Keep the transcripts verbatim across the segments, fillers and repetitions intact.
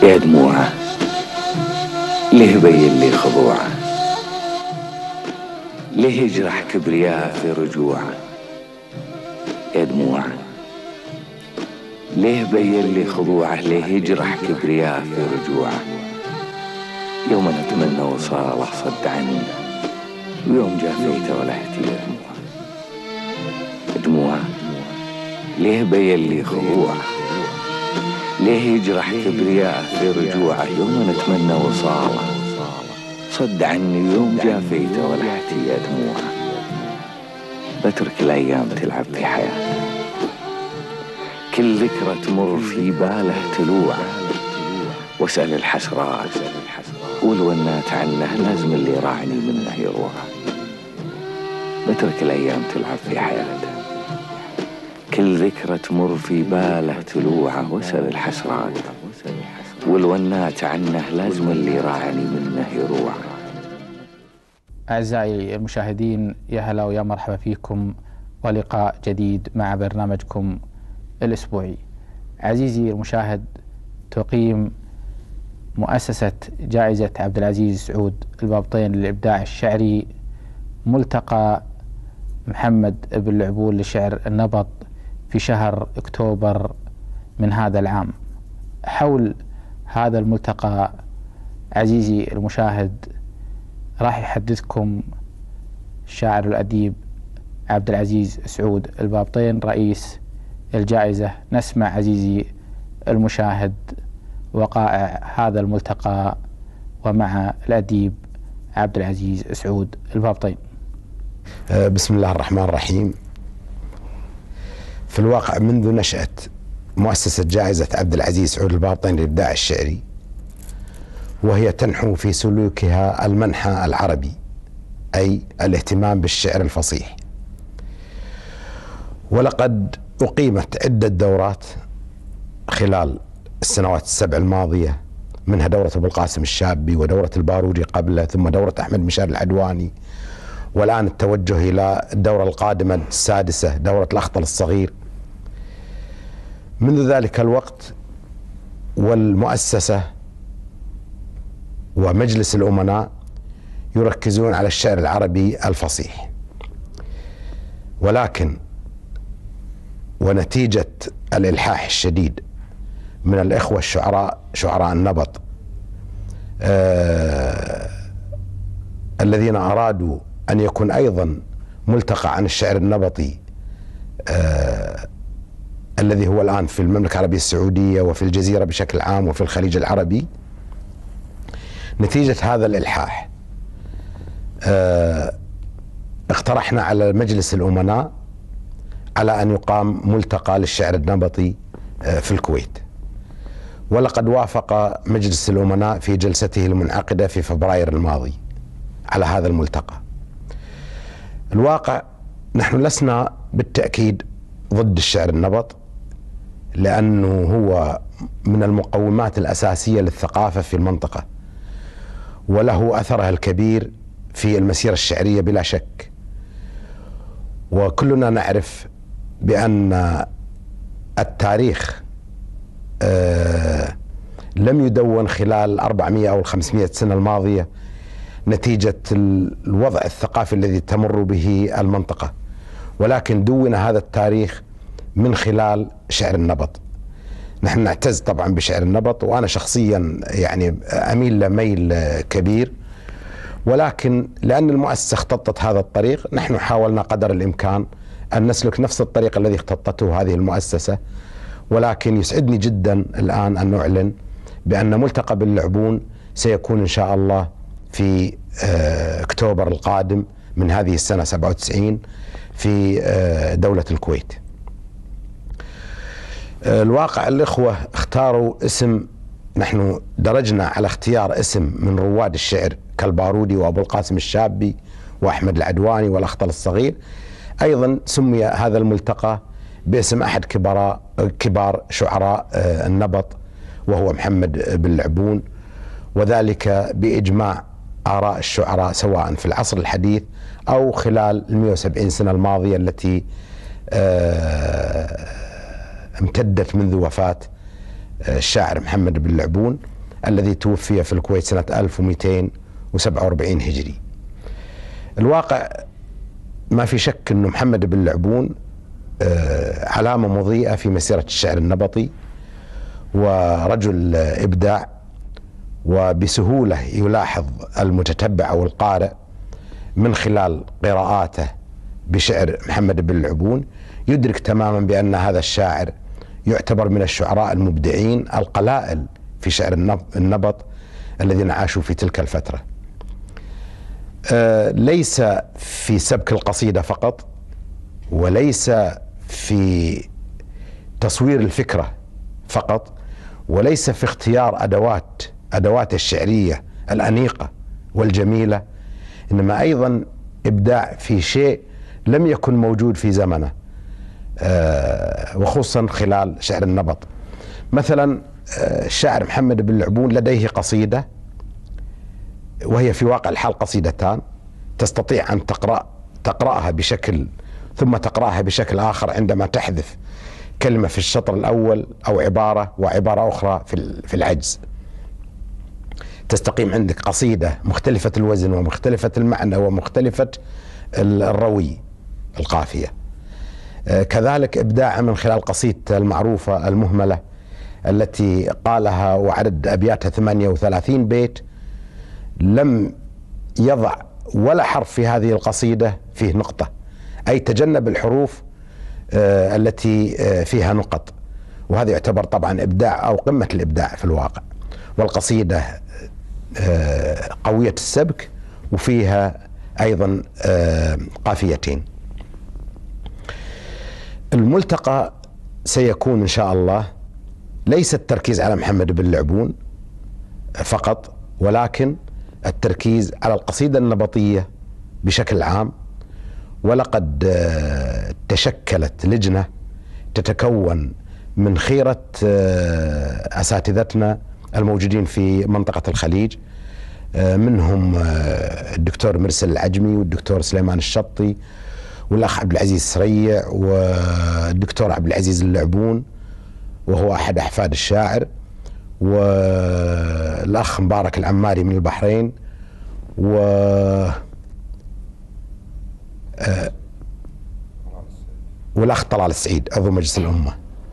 يا دموعه ليه بين لي خضوعه، ليه يجرح كبرياء في رجوعه. يا دموعه ليه بين لي خضوعه، ليه يجرح كبرياء في رجوعه. يوم نتمنى وصاله صد عني، ويوم جافيته ولهتي يا دموعه. دموعه ليه بين لي خضوعه، ليه يجرح كبرياء في رجوعه. يوم نتمنى وصاله صد عني، ويوم جافيته ولهتي يا دموعه. بترك الأيام تلعب في حياته، كل ذكرى تمر في باله تلوعه. واسأل الحسرات والونات عنه، لازم اللي راعني منه يروح. بترك الأيام تلعب في حياته، كل ذكرى تمر في باله تلوعه. واسأل الحسرات والونات عنه، لازم اللي راعني منه يروح. أعزائي المشاهدين، يا هلا ويا مرحبا فيكم ولقاء جديد مع برنامجكم الأسبوعي. عزيزي المشاهد، تقيم مؤسسة جائزة عبد العزيز سعود البابطين للإبداع الشعري ملتقى محمد بن لعبون لشعر النبط في شهر أكتوبر من هذا العام. حول هذا الملتقى عزيزي المشاهد راح يحدثكم الشاعر الأديب عبد العزيز سعود البابطين رئيس الجائزة. نسمع عزيزي المشاهد وقائع هذا الملتقى ومع الأديب عبد العزيز سعود البابطين. بسم الله الرحمن الرحيم. في الواقع منذ نشأة مؤسسة جائزة عبد العزيز سعود البابطين للإبداع الشعري، وهي تنحو في سلوكها المنحى العربي، أي الاهتمام بالشعر الفصيح. ولقد أقيمت عدة دورات خلال السنوات السبع الماضية، منها دورة أبو القاسم الشابي ودورة البارودي قبله، ثم دورة أحمد مشار العدواني، والآن التوجه إلى الدورة القادمة السادسة دورة الأخطل الصغير. منذ ذلك الوقت والمؤسسة ومجلس الأمناء يركزون على الشعر العربي الفصيح، ولكن ونتيجة الإلحاح الشديد من الإخوة الشعراء شعراء النبط آه الذين أرادوا أن يكون أيضا ملتقى عن الشعر النبطي آه الذي هو الآن في المملكة العربية السعودية وفي الجزيرة بشكل عام وفي الخليج العربي. نتيجة هذا الإلحاح آه اقترحنا على مجلس الأمناء على أن يقام ملتقى للشعر النبطي آه في الكويت، ولقد وافق مجلس الأمناء في جلسته المنعقدة في فبراير الماضي على هذا الملتقى. الواقع نحن لسنا بالتأكيد ضد الشعر النبط، لأنه هو من المقومات الأساسية للثقافة في المنطقة، وله أثره الكبير في المسيرة الشعرية بلا شك. وكلنا نعرف بأن التاريخ آه لم يدون خلال الأربعمائة أو الخمسمائة سنة الماضية نتيجة الوضع الثقافي الذي تمر به المنطقة، ولكن دون هذا التاريخ من خلال شعر النبط. نحن نعتز طبعا بشعر النبط، وأنا شخصيا يعني أميل لميل كبير، ولكن لأن المؤسسة اختطت هذا الطريق نحن حاولنا قدر الإمكان أن نسلك نفس الطريق الذي اختطته هذه المؤسسة. ولكن يسعدني جدا الآن أن نعلن بأن ملتقى باللعبون سيكون إن شاء الله في أكتوبر القادم من هذه السنة سبعة وتسعين في دولة الكويت. الواقع الإخوة اختاروا اسم، نحن درجنا على اختيار اسم من رواد الشعر كالبارودي وأبو القاسم الشابي وأحمد العدواني والأخطل الصغير. أيضا سمي هذا الملتقى باسم أحد كبار كبار شعراء النبط وهو محمد بن لعبون، وذلك بإجماع آراء الشعراء سواء في العصر الحديث أو خلال المئة وسبعين سنة الماضية التي امتدت منذ وفاة الشاعر محمد بن لعبون. الذي توفي في الكويت سنة ألف ومئتين وسبعة وأربعين هجري. الواقع ما في شك أنه محمد بن لعبون علامة مضيئة في مسيرة الشعر النبطي، ورجل إبداع، وبسهولة يلاحظ المتتبع أو القارئ من خلال قراءاته بشعر محمد بن لعبون يدرك تماما بأن هذا الشاعر يعتبر من الشعراء المبدعين القلائل في شعر النبط الذين عاشوا في تلك الفترة. آه ليس في سبك القصيدة فقط، وليس في تصوير الفكرة فقط، وليس في اختيار أدوات أدوات الشعرية الأنيقة والجميلة، إنما أيضا إبداع في شيء لم يكن موجود في زمنه، آه وخصوصا خلال شعر النبط. مثلا آه الشاعر محمد بن لعبون لديه قصيدة وهي في واقع الحال قصيدتان، تستطيع أن تقرأ تقرأها بشكل ثم تقرأها بشكل آخر عندما تحذف كلمة في الشطر الأول أو عبارة وعبارة أخرى في في العجز. تستقيم عندك قصيدة مختلفة الوزن ومختلفة المعنى ومختلفة الروي القافية. كذلك إبداع من خلال قصيدة المعروفة المهملة التي قالها وعدد أبياتها ثمانية وثلاثين بيت، لم يضع ولا حرف في هذه القصيدة فيه نقطة، أي تجنب الحروف آه التي آه فيها نقط، وهذا يعتبر طبعا إبداع أو قمة الإبداع في الواقع. والقصيدة آه قوية السبك وفيها أيضا آه قافيتين. الملتقى سيكون إن شاء الله ليس التركيز على محمد بن لعبون فقط، ولكن التركيز على القصيدة النبطية بشكل عام. ولقد تشكلت لجنة تتكون من خيرة أساتذتنا الموجودين في منطقة الخليج، منهم الدكتور مرسل العجمي والدكتور سليمان الشطي والأخ عبد العزيز السريع والدكتور عبد العزيز اللعبون وهو أحد أحفاد الشاعر، والأخ مبارك العماري من البحرين، و والأخ طلال السعيد عضو مجلس الأمة.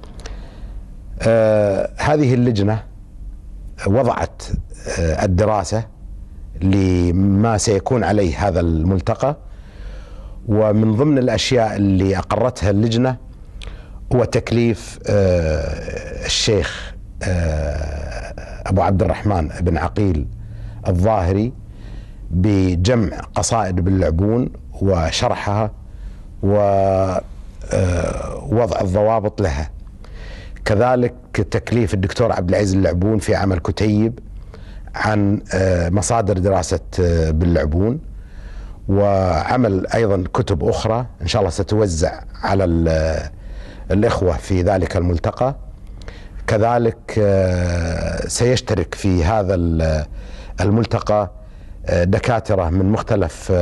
آه هذه اللجنة وضعت آه الدراسة لما سيكون عليه هذا الملتقى، ومن ضمن الأشياء اللي أقرتها اللجنة هو تكليف آه الشيخ آه أبو عبد الرحمن بن عقيل الظاهري بجمع قصائد بن لعبون وشرحها ووضع الضوابط لها. كذلك تكليف الدكتور عبد العزيز اللعبون في عمل كتيب عن مصادر دراسة بن لعبون، وعمل أيضا كتب أخرى إن شاء الله ستوزع على الإخوة في ذلك الملتقى. كذلك سيشترك في هذا الملتقى دكاترة من مختلف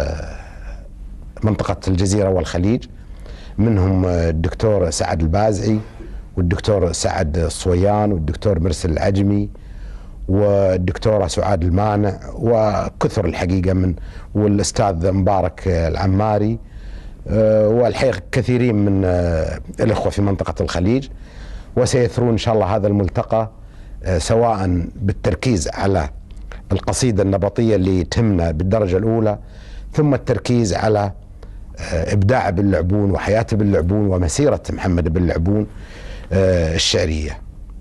منطقة الجزيرة والخليج، منهم الدكتور سعد البازعي والدكتور سعد الصويان والدكتور مرسل العجمي والدكتورة سعاد المانع وكثر الحقيقة من والأستاذ مبارك العماري والحقيقة كثيرين من الإخوة في منطقة الخليج. وسيثرون إن شاء الله هذا الملتقى سواء بالتركيز على القصيدة النبطية اللي تهمنا بالدرجة الأولى، ثم التركيز على إبداع بن لعبون وحياة بن لعبون ومسيرة محمد بن لعبون الشعرية.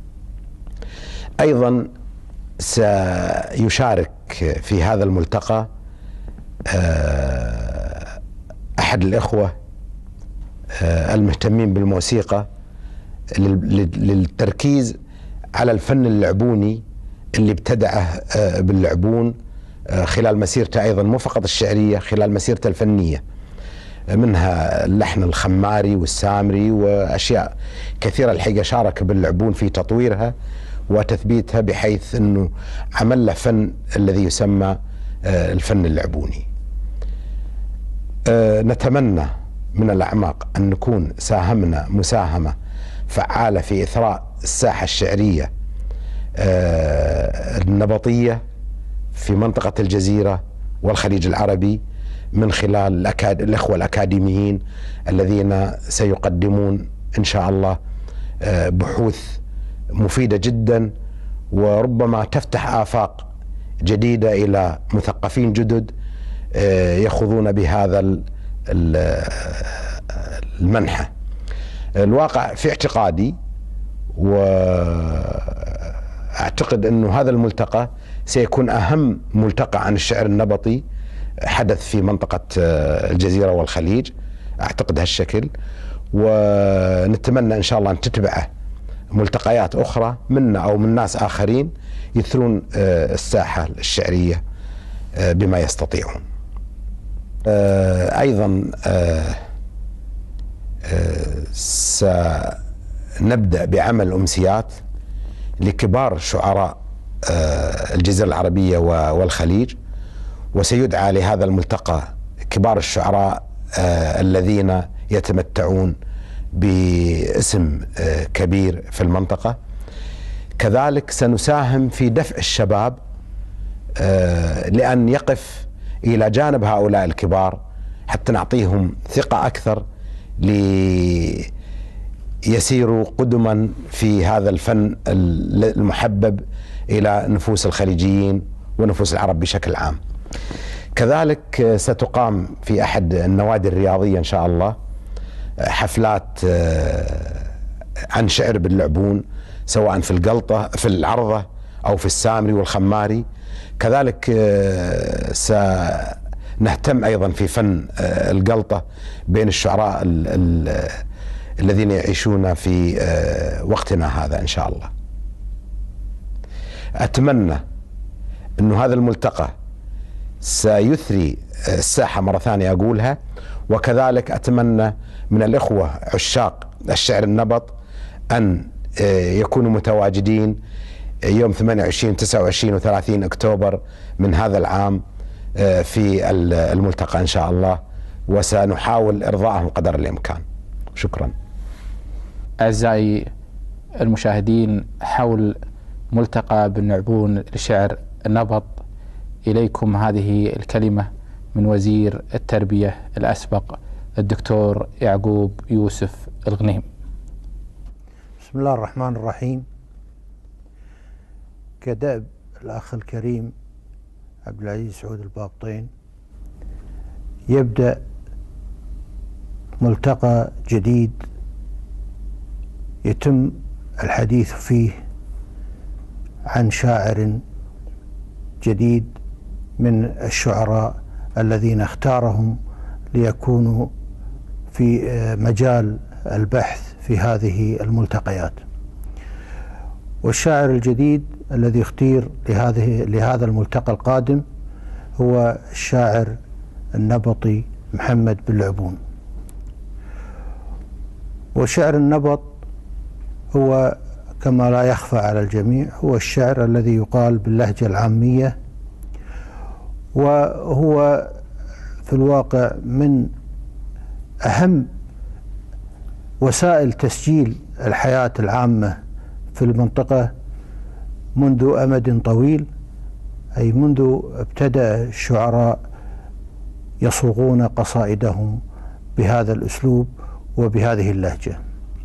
أيضا سيشارك في هذا الملتقى أحد الإخوة المهتمين بالموسيقى للتركيز على الفن اللعبوني اللي ابتدعه بن لعبون خلال مسيرته أيضا مو فقط الشعرية، خلال مسيرته الفنية، منها اللحن الخماري والسامري وأشياء كثيرة الحقيقة شارك بن لعبون في تطويرها وتثبيتها، بحيث أنه عمل له فن الذي يسمى الفن اللعبوني. نتمنى من الأعماق أن نكون ساهمنا مساهمة فعالة في إثراء الساحة الشعرية النبطية في منطقة الجزيرة والخليج العربي من خلال الأخوة الأكاديميين الذين سيقدمون إن شاء الله بحوث مفيدة جدا، وربما تفتح آفاق جديدة إلى مثقفين جدد يخوضون بهذا المنحى. الواقع في اعتقادي، وأعتقد أنه هذا الملتقى سيكون أهم ملتقى عن الشعر النبطي حدث في منطقة الجزيرة والخليج، أعتقد هالشكل، ونتمنى إن شاء الله أن تتبعه ملتقيات أخرى منا أو من ناس آخرين يثرون الساحة الشعرية بما يستطيعون. أيضا سنبدأ بعمل أمسيات لكبار شعراء الجزيرة العربية والخليج، وسيدعى لهذا الملتقى كبار الشعراء الذين يتمتعون باسم كبير في المنطقة. كذلك سنساهم في دفع الشباب لأن يقف إلى جانب هؤلاء الكبار حتى نعطيهم ثقة أكثر ليسيروا قدما في هذا الفن المحبب إلى نفوس الخليجيين ونفوس العرب بشكل عام. كذلك ستقام في أحد النوادي الرياضية إن شاء الله حفلات عن شعر باللعبون، سواء في القلطة في العرضة أو في السامري والخماري. كذلك سنهتم أيضا في فن القلطة بين الشعراء الذين يعيشون في وقتنا هذا إن شاء الله. أتمنى أن هذا الملتقى سيثري الساحة مرة ثانية أقولها، وكذلك أتمنى من الإخوة عشاق الشعر النبط أن يكونوا متواجدين يوم ثمانية وعشرين تسعة وعشرين وثلاثين أكتوبر من هذا العام في الملتقى إن شاء الله، وسنحاول إرضائهم قدر الإمكان. شكرا. أعزائي المشاهدين، حول ملتقى بالنعبون لشعر النبط، إليكم هذه الكلمة من وزير التربية الأسبق الدكتور يعقوب يوسف الغنيم. بسم الله الرحمن الرحيم. كدأب الأخ الكريم عبد العزيز سعود البابطين، يبدأ ملتقى جديد يتم الحديث فيه عن شاعر جديد من الشعراء الذين اختارهم ليكونوا في مجال البحث في هذه الملتقيات. والشاعر الجديد الذي اختير لهذه لهذا الملتقى القادم هو الشاعر النبطي محمد بن لعبون. وشعر النبط هو كما لا يخفى على الجميع هو الشعر الذي يقال باللهجة العامية، وهو في الواقع من أهم وسائل تسجيل الحياة العامة في المنطقة منذ أمد طويل، أي منذ ابتدأ الشعراء يصوغون قصائدهم بهذا الأسلوب وبهذه اللهجة.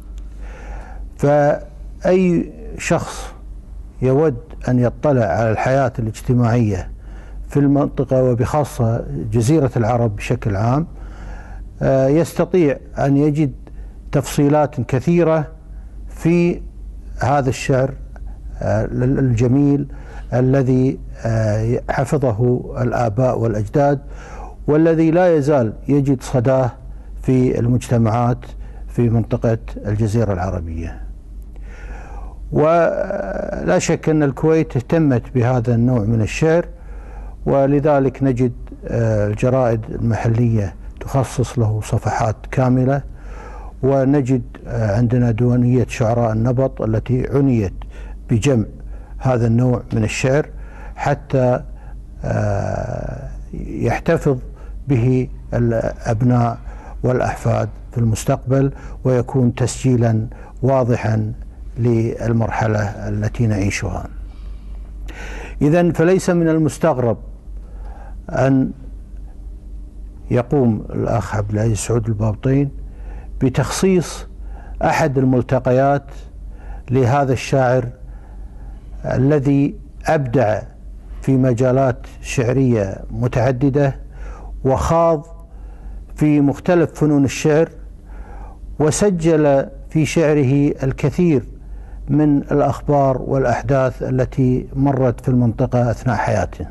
فأي شخص يود أن يطلع على الحياة الاجتماعية في المنطقة وبخاصة جزيرة العرب بشكل عام يستطيع أن يجد تفصيلات كثيرة في هذا الشعر الجميل الذي حفظه الآباء والأجداد، والذي لا يزال يجد صداه في المجتمعات في منطقة الجزيرة العربية. ولا شك أن الكويت اهتمت بهذا النوع من الشعر، ولذلك نجد الجرائد المحلية تخصص له صفحات كاملة، ونجد عندنا ديوانية شعراء النبط التي عنيت بجمع هذا النوع من الشعر حتى يحتفظ به الأبناء والأحفاد في المستقبل، ويكون تسجيلا واضحا للمرحلة التي نعيشها. إذن فليس من المستغرب أن يقوم الأخ عبد العزيز سعود البابطين بتخصيص أحد الملتقيات لهذا الشاعر الذي أبدع في مجالات شعرية متعددة وخاض في مختلف فنون الشعر، وسجل في شعره الكثير من الأخبار والأحداث التي مرت في المنطقة أثناء حياته.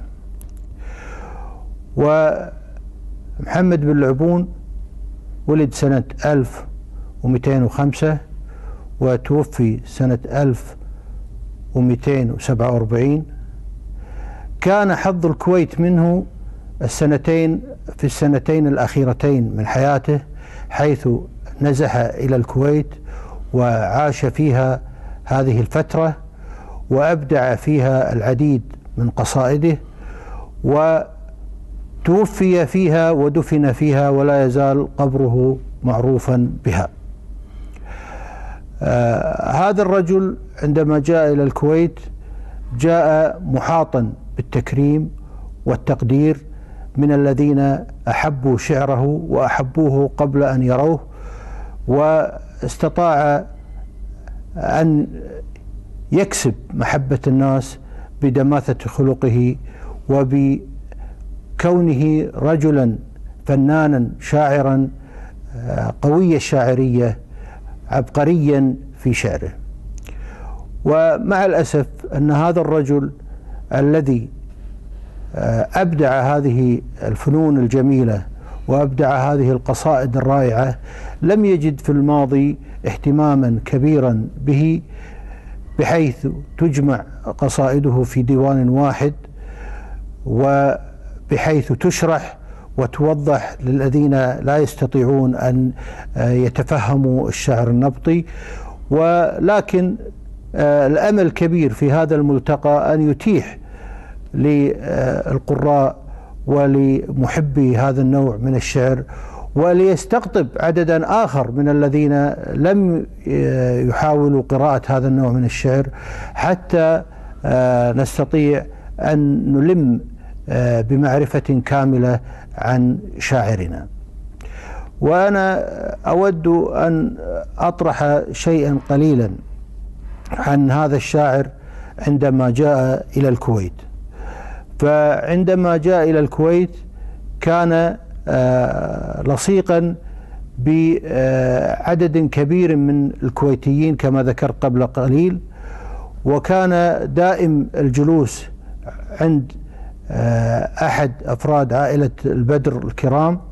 ومحمد بن العبون ولد سنة ألف ومئتين وخمسة وتوفي سنة ألف ومئتين وسبعة وأربعين. كان حظ الكويت منه السنتين في السنتين الأخيرتين من حياته، حيث نزح إلى الكويت وعاش فيها هذه الفترة وأبدع فيها العديد من قصائده، وتوفي فيها ودفن فيها ولا يزال قبره معروفا بها. آه هذا الرجل عندما جاء إلى الكويت جاء محاطا بالتكريم والتقدير من الذين أحبوا شعره وأحبوه قبل أن يروه، واستطاع أن يكسب محبة الناس بدماثة خلقه وبكونه رجلا فنانا شاعرا قوي الشاعرية عبقريا في شعره. ومع الأسف أن هذا الرجل الذي أبدع هذه الفنون الجميلة وأبدع هذه القصائد الرائعة لم يجد في الماضي اهتماما كبيرا به، بحيث تجمع قصائده في ديوان واحد وبحيث تشرح وتوضح للذين لا يستطيعون أن يتفهموا الشعر النبطي. ولكن الأمل كبير في هذا الملتقى أن يتيح للقراء ولمحبي هذا النوع من الشعر وليستقطب عددا آخر من الذين لم يحاولوا قراءة هذا النوع من الشعر، حتى نستطيع أن نلم بمعرفة كاملة عن شاعرنا. وأنا أود أن أطرح شيئا قليلا عن هذا الشاعر عندما جاء إلى الكويت. فعندما جاء إلى الكويت كان لصيقا بعدد كبير من الكويتيين كما ذكرت قبل قليل، وكان دائم الجلوس عند أحد أفراد عائلة البدر الكرام،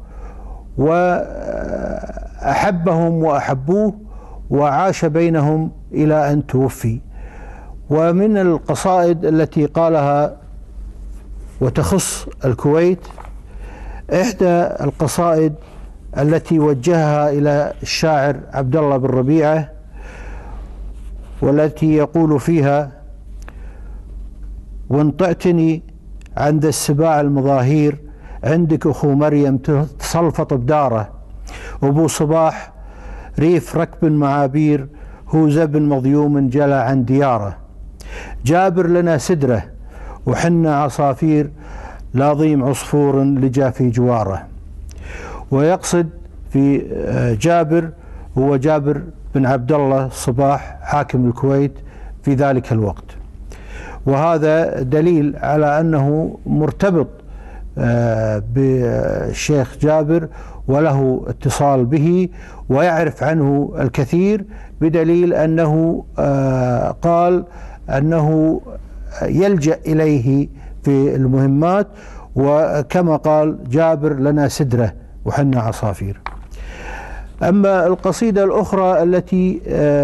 وأحبهم وأحبوه وعاش بينهم إلى أن توفي. ومن القصائد التي قالها وتخص الكويت إحدى القصائد التي وجهها إلى الشاعر عبد الله بن ربيعة، والتي يقول فيها: وانطعتني عند السباع المظاهير، عندك أخو مريم تسلفط بداره، أبو صباح ريف ركب معابير، هو زب مضيوم جلى عن دياره، جابر لنا سدره وحنا عصافير، لا ضيم عصفور لجا في جواره. ويقصد في جابر هو جابر بن عبد الله الصباح حاكم الكويت في ذلك الوقت، وهذا دليل على أنه مرتبط بالشيخ جابر وله اتصال به ويعرف عنه الكثير، بدليل أنه قال أنه يلجأ إليه في المهمات، وكما قال جابر لنا سدرة وحنا عصافير. أما القصيدة الأخرى التي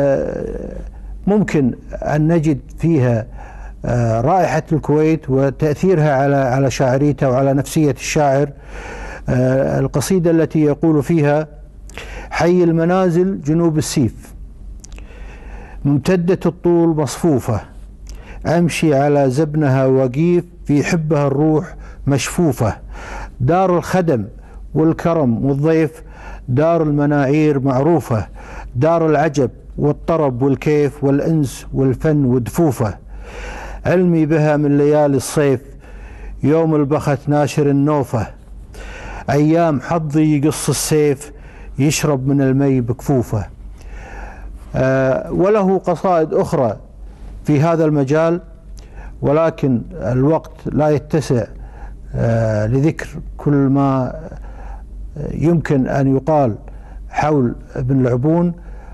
ممكن أن نجد فيها رائحة الكويت وتأثيرها على على شاعريته وعلى نفسية الشاعر، القصيدة التي يقول فيها: حي المنازل جنوب السيف، ممتدة الطول مصفوفة، أمشي على زبنها وقيف، في حبها الروح مشفوفة، دار الخدم والكرم والضيف، دار المناعير معروفة، دار العجب والطرب والكيف، والأنس والفن ودفوفة، علمي بها من ليالي الصيف، يوم البخت ناشر النوفة، أيام حظي يقص السيف، يشرب من المي بكفوفه. أه وله قصائد أخرى في هذا المجال، ولكن الوقت لا يتسع أه لذكر كل ما يمكن أن يقال حول ابن لعبون،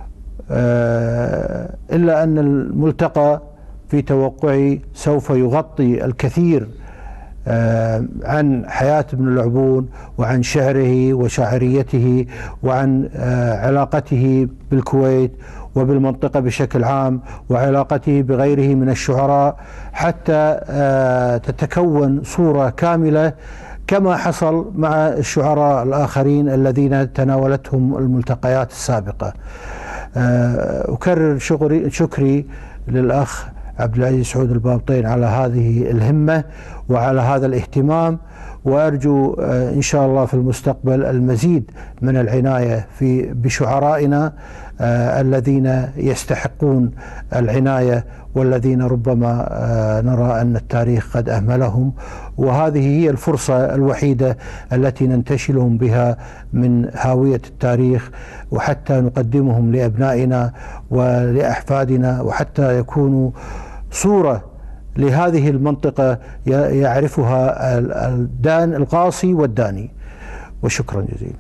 أه إلا أن الملتقى في توقعي سوف يغطي الكثير عن حياة ابن لعبون وعن شعره وشاعريته وعن علاقته بالكويت وبالمنطقة بشكل عام وعلاقته بغيره من الشعراء، حتى تتكون صورة كاملة كما حصل مع الشعراء الآخرين الذين تناولتهم الملتقيات السابقة. أكرر شكري للأخ عبد العزيز سعود البابطين على هذه الهمة وعلى هذا الاهتمام، وأرجو إن شاء الله في المستقبل المزيد من العناية في بشعرائنا الذين يستحقون العناية والذين ربما نرى أن التاريخ قد أهملهم، وهذه هي الفرصة الوحيدة التي ننتشلهم بها من هاوية التاريخ، وحتى نقدمهم لأبنائنا ولأحفادنا، وحتى يكونوا صورة لهذه المنطقة يعرفها الدان القاصي والداني. وشكرا جزيلا.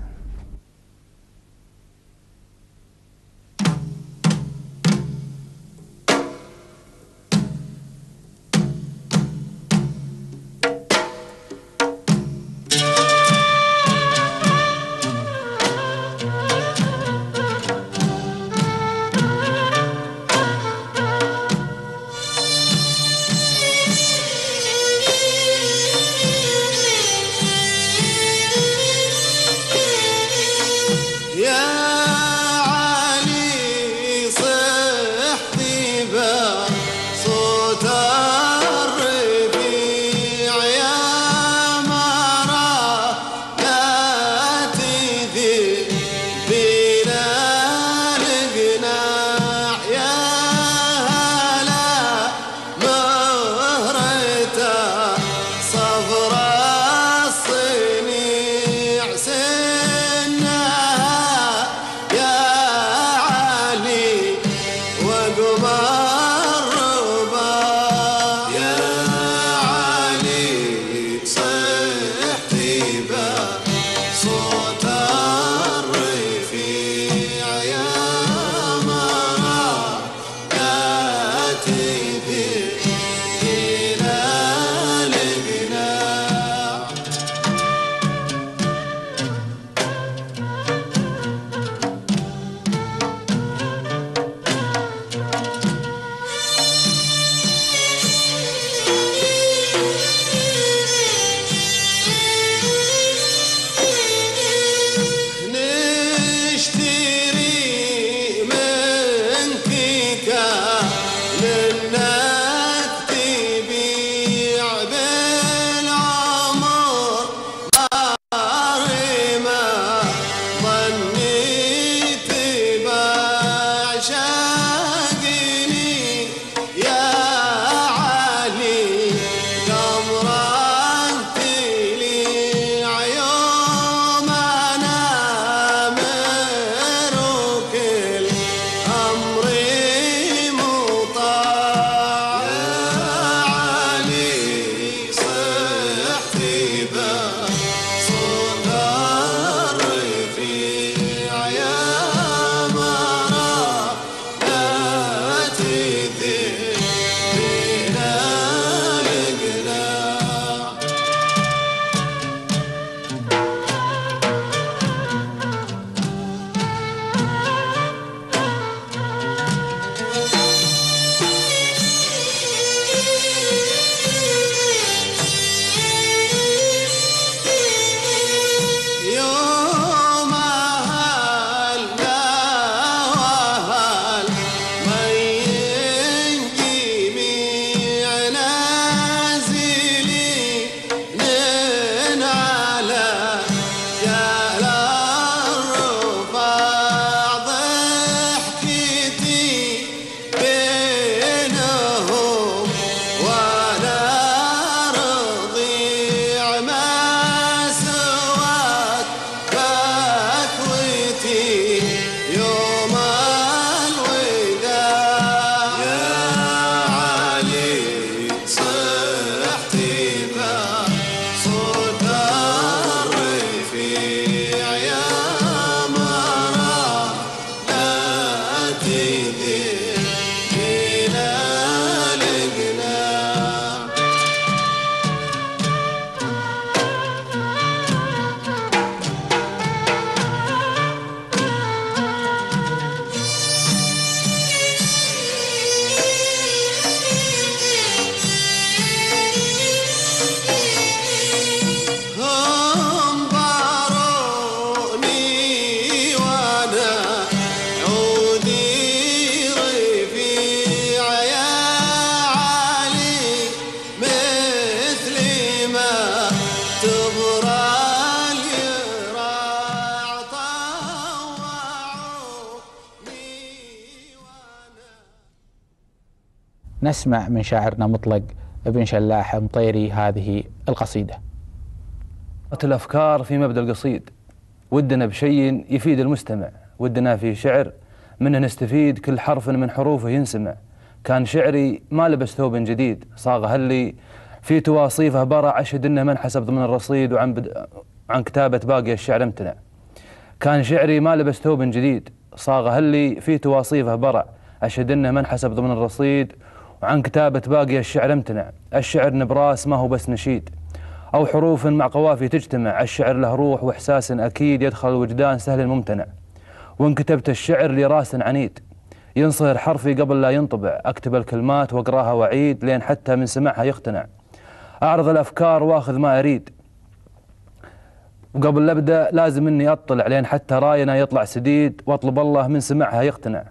نسمع من شاعرنا مطلق بن شلاح مطيري هذه القصيدة. الأفكار في مبدأ القصيد، ودنا بشيء يفيد المستمع، ودنا في شعر منه نستفيد، كل حرف من حروفه ينسمع. كان شعري ما لبس ثوب جديد، صاغه اللي في تواصيفه برع، أشهد إنه من حسب ضمن الرصيد، وعن بد... عن كتابة باقي الشعر امتنع. كان شعري ما لبس ثوب جديد، صاغه اللي في تواصيفه برع، أشهد إنه من حسب ضمن الرصيد، وعن كتابة باقي الشعر امتنع. الشعر نبراس ما هو بس نشيد أو حروف مع قوافي تجتمع، الشعر له روح وإحساس أكيد يدخل الوجدان سهل ممتنع. وإن كتبت الشعر لراس عنيد ينصهر حرفي قبل لا ينطبع، أكتب الكلمات وأقراها وعيد لين حتى من سمعها يقتنع. أعرض الأفكار وأخذ ما أريد، وقبل لا أبدأ لازم إني أطلع لين حتى راينا يطلع سديد، وأطلب الله من سمعها يقتنع.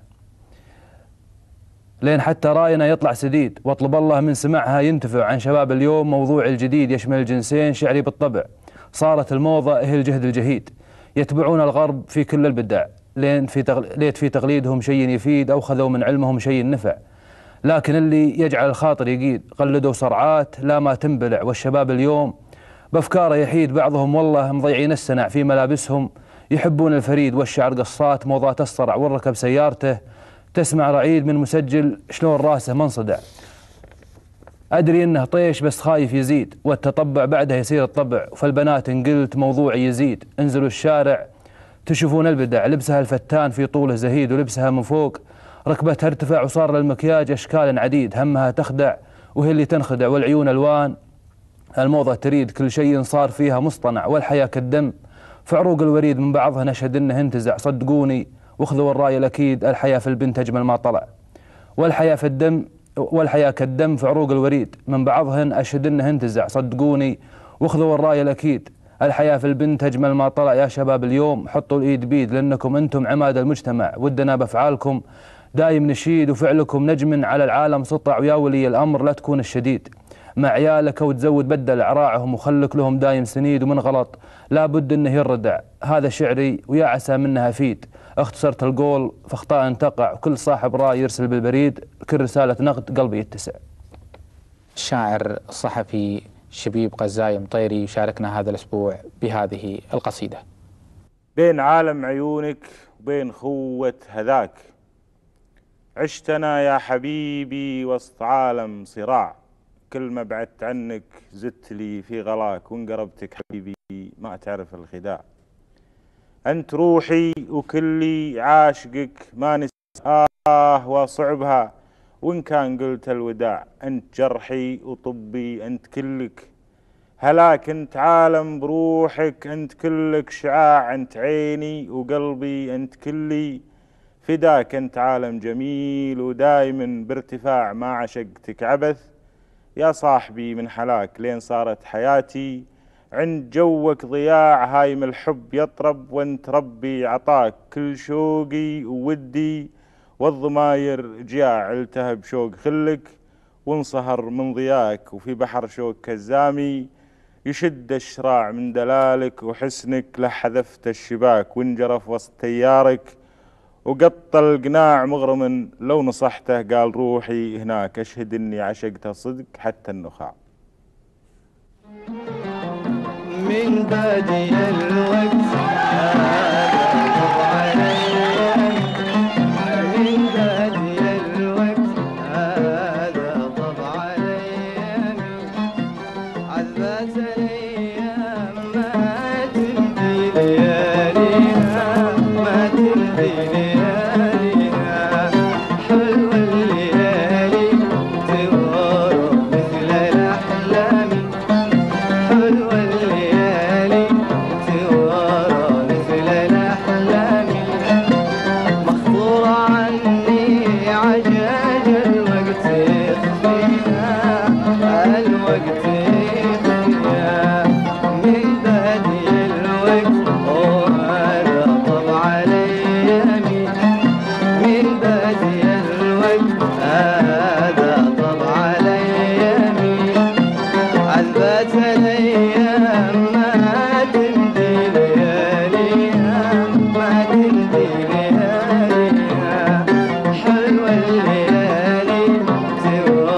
لين حتى راينا يطلع سديد، واطلب الله من سمعها ينتفع. عن شباب اليوم موضوع الجديد يشمل الجنسين، شعري بالطبع صارت الموضة هي الجهد الجهيد، يتبعون الغرب في كل البدع، لين في تغل... ليت في تقليدهم شيء يفيد، أو خذوا من علمهم شيء نفع. لكن اللي يجعل الخاطر يقيد، قلدوا صرعات لا ما تنبلع. والشباب اليوم بأفكاره يحيد، بعضهم والله مضيعين السنع في ملابسهم، يحبون الفريد والشعر قصات، موضات الصرع والركب سيارته، تسمع رعيد من مسجل شلون راسه منصدع. أدري إنه طيش بس خايف يزيد، والتطبع بعده يصير الطبع. فالبنات إن قلت موضوعي يزيد، انزلوا الشارع تشوفون البدع، لبسها الفتان في طوله زهيد، ولبسها من فوق ركبتها ارتفع، وصار للمكياج أشكال عديد، همها تخدع وهي اللي تنخدع، والعيون ألوان الموضة تريد، كل شيء صار فيها مصطنع. والحياة كالدم في عروق الوريد، من بعضها نشهد إنه انتزع، صدقوني واخذوا الراي الأكيد، الحياة في البنت أجمل ما طلع. والحياة في الدم والحياة كالدم في عروق الوريد، من بعضهن أشهد إنه انتزع، صدقوني واخذوا الراي الأكيد، الحياة في البنت أجمل ما طلع. يا شباب اليوم حطوا الإيد بيد، لأنكم أنتم عماد المجتمع، ودنا بأفعالكم دايم نشيد، وفعلكم نجم على العالم سطع. ويا ولي الأمر لا تكون الشديد مع عيالك، وتزود بدل أعراعهم، وخلك لهم دايم سنيد، ومن غلط لابد إنه يردع. هذا شعري ويا عسى منها أفيد، اختصرت القول فاخطاء تقع، وكل صاحب رأي يرسل بالبريد، كل رسالة نقد قلبي يتسع. الشاعر الصحفي شبيب غزاي مطيري يشاركنا هذا الأسبوع بهذه القصيدة. بين عالم عيونك وبين خوة هذاك، عشتنا يا حبيبي وسط عالم صراع، كل ما بعدت عنك زدت لي في غلاك، وان قربتك حبيبي ما تعرف الخداع. أنت روحي وكلي عاشقك ما نسى آه وصعبها، وإن كان قلت الوداع. أنت جرحي وطبي أنت كلك هلاك، أنت عالم بروحك أنت كلك شعاع، أنت عيني وقلبي أنت كلي فداك. أنت عالم جميل ودايما بارتفاع، ما عشقتك عبث يا صاحبي من حلاك، لين صارت حياتي عند جوك ضياع. هايم الحب يطرب وانت ربي عطاك، كل شوقي وودي والضماير جياع. التهب شوق خلك وانصهر من ضياك، وفي بحر شوق كزامي يشد الشراع من دلالك وحسنك، لحذفت الشباك وانجرف وسط تيارك، وقط القناع مغرم لو نصحته قال روحي هناك. أشهد إني عشقته صدق حتى النخاع. من بادي الوقت حلوة الليالي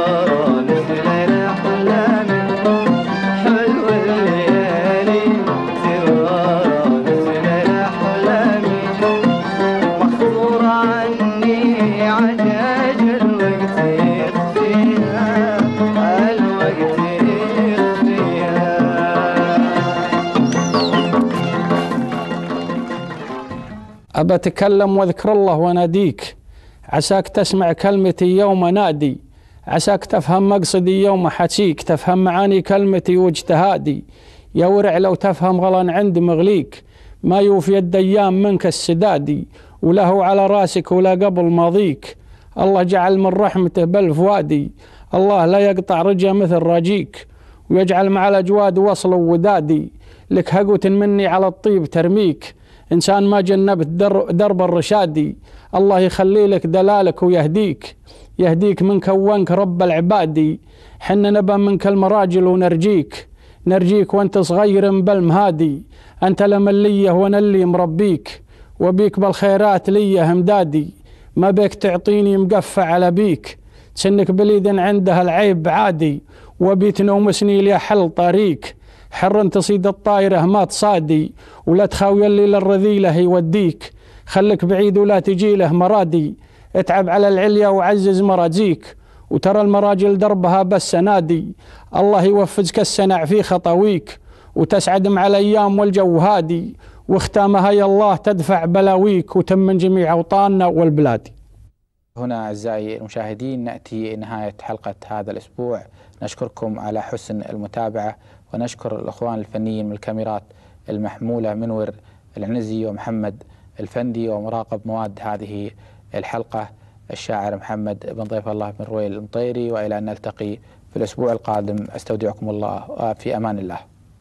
أبى أتكلم واذكر الله واناديك، عساك تسمع كلمتي يوم نادي، عساك تفهم مقصدي يوم حكيك، تفهم معاني كلمتي واجتهادي. يا ورع لو تفهم غلا عند مغليك، ما يوفي الديان منك السدادي، وله على راسك ولا قبل ماضيك. الله جعل من رحمته بالفوادي، الله لا يقطع رجا مثل راجيك، ويجعل مع الأجواد وصل ودادي. لك هقوة مني على الطيب ترميك، إنسان ما جنبت درب الرشادي. الله يخلي لك دلالك ويهديك، يهديك من كونك رب العبادي. حنا نبى منك المراجل ونرجيك، نرجيك وانت صغير بالمهادي. أنت لمليه وانا اللي مربيك، وبيك بالخيرات ليه همدادي. ما بيك تعطيني مقفع على بيك، تسنك بليد عندها العيب عادي. وبيت نومسني لي حل طريق، حر تصيد الطايرة ما تصادي. ولا تخاوي اللي للرذيلة يوديك، خلك بعيد ولا تجي له مرادي. اتعب على العليا وعزز مراجيك، وترى المراجل دربها بس نادي. الله يوفزك السنع في خطويك، وتسعد مع الأيام والجو هادي. واختامها يا الله تدفع بلاويك، وتمن جميع أوطاننا والبلاد. هنا أعزائي المشاهدين نأتي نهاية حلقة هذا الأسبوع. نشكركم على حسن المتابعة، ونشكر الأخوان الفنيين من الكاميرات المحمولة منور العنزي ومحمد الفندي، ومراقب مواد هذه الحلقة الشاعر محمد بن ضيف الله بن رويل المطيري. وإلى أن نلتقي في الأسبوع القادم أستودعكم الله في أمان الله.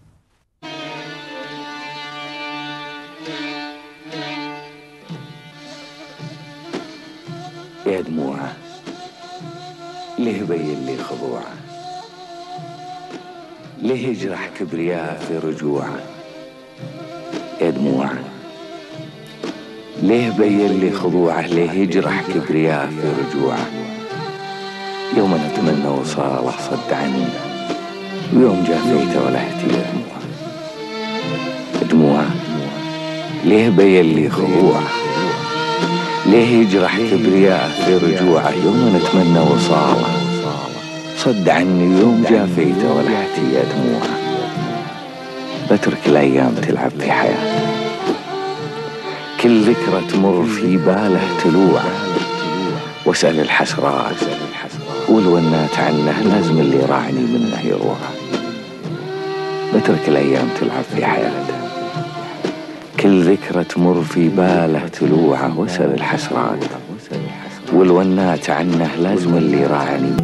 يا دموعه ليه بين لي خضوعه، ليه يجرح كبرياء في رجوعه. يا دموعه ليه بين لي خضوعه، ليه يجرح كبرياء في رجوعه. يوم نتمنى وصاله صد عني، ويوم جافيته ولهتي يا دموعه. دموعه ليه بين لي خضوعه، ليه يجرح كبرياء في رجوعه. يوم نتمنى وصاله صد عني، ويوم جافيته ولهتي يا دموعه. بترك الأيام تلعب في حياته، كل ذكرى تمر في باله تلوعه. واسأل الحسرات والونات عنه، لازم اللي راعني منه يروح. بترك الأيام تلعب في حياته، كل ذكرى تمر في باله تلوعه. واسأل الحسرات والونات عنه، لازم اللي راعني